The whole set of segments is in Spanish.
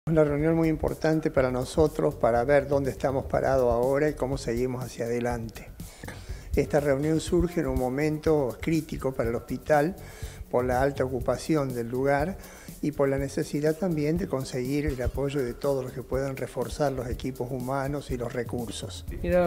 Una reunión muy importante para nosotros para ver dónde estamos parados ahora y cómo seguimos hacia adelante. Esta reunión surge en un momento crítico para el hospital por la alta ocupación del lugar y por la necesidad también de conseguir el apoyo de todos los que puedan reforzar los equipos humanos y los recursos. Mira,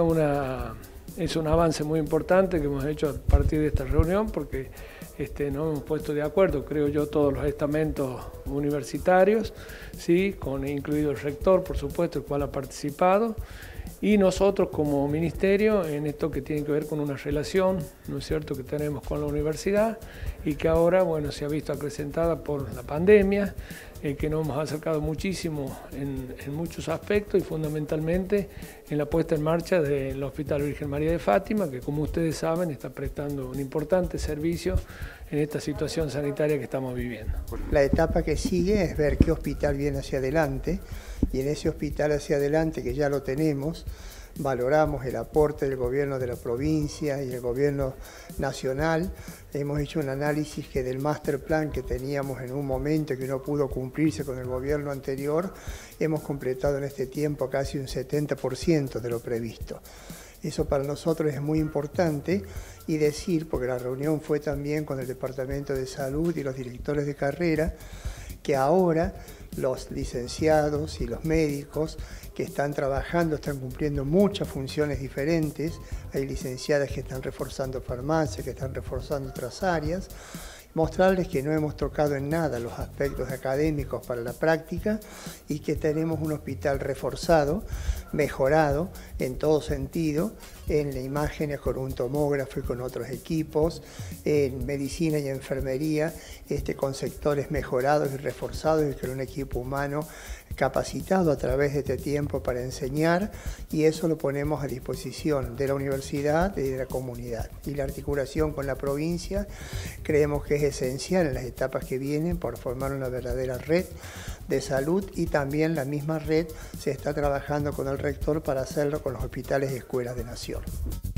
es un avance muy importante que hemos hecho a partir de esta reunión porque nos hemos puesto de acuerdo, creo yo, todos los estamentos universitarios, ¿sí? Incluido el rector, por supuesto, el cual ha participado, y nosotros como ministerio en esto que tiene que ver con una relación, ¿no es cierto?, que tenemos con la universidad y que ahora, bueno, se ha visto acrecentada por la pandemia, que nos hemos acercado muchísimo en muchos aspectos y fundamentalmente en la puesta en marcha del Hospital Virgen María de Fátima, que como ustedes saben está prestando un importante servicio en esta situación sanitaria que estamos viviendo. La etapa que sigue es ver qué hospital viene hacia adelante y en ese hospital hacia adelante, que ya lo tenemos, valoramos el aporte del gobierno de la provincia y el gobierno nacional. Hemos hecho un análisis que del master plan que teníamos en un momento que no pudo cumplirse con el gobierno anterior, hemos completado en este tiempo casi un 70% de lo previsto. Eso para nosotros es muy importante y decir, porque la reunión fue también con el Departamento de Salud y los directores de carrera, que ahora los licenciados y los médicos que están trabajando están cumpliendo muchas funciones diferentes. Hay licenciadas que están reforzando farmacia, que están reforzando otras áreas. Mostrarles que no hemos tocado en nada los aspectos académicos para la práctica y que tenemos un hospital reforzado, mejorado en todo sentido, en la imagen con un tomógrafo y con otros equipos, en medicina y enfermería, con sectores mejorados y reforzados y con un equipo humano capacitado a través de este tiempo para enseñar, y eso lo ponemos a disposición de la universidad y de la comunidad. Y la articulación con la provincia creemos que es esencial en las etapas que vienen por formar una verdadera red de salud, y también la misma red se está trabajando con el rector para hacerlo con los hospitales y escuelas de Nación.